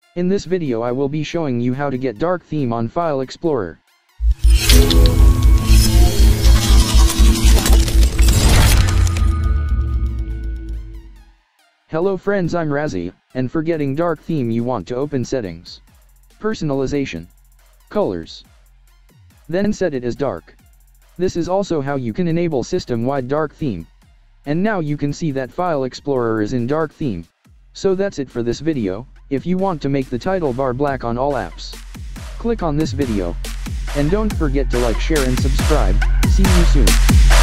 In this video I will be showing you how to get dark theme on File Explorer. Hello friends, I'm Razzie, and for getting dark theme you want to open Settings, Personalization, Colors, then set it as dark. This is also how you can enable system-wide dark theme. And now you can see that File Explorer is in dark theme. So that's it for this video. If you want to make the title bar black on all apps, click on this video. And don't forget to like, share and subscribe. See you soon.